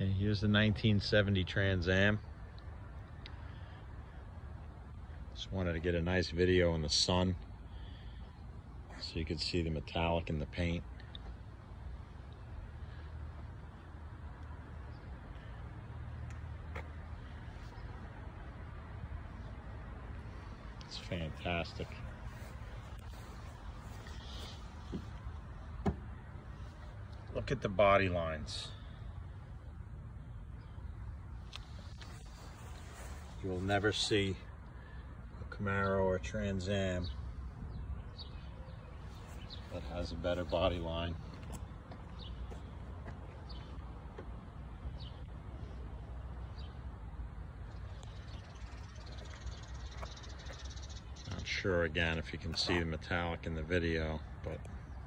Okay, here's the 1970 Trans Am. Just wanted to get a nice video in the sun so you could see the metallic in the paint. It's fantastic. Look at the body lines. You will never see a Camaro or a Trans Am that has a better body line. Not sure again if you can see the metallic in the video, but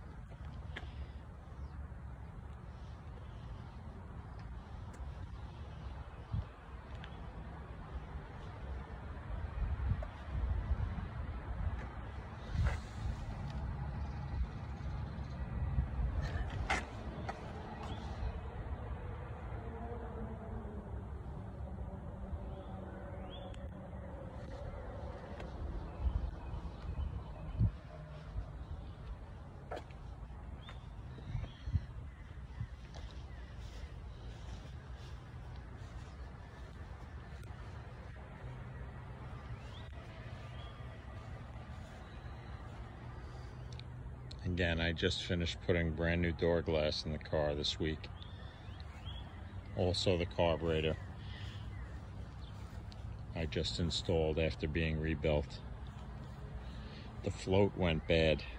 again, I just finished putting brand new door glass in the car this week. Also the carburetor I just installed after being rebuilt. The float went bad.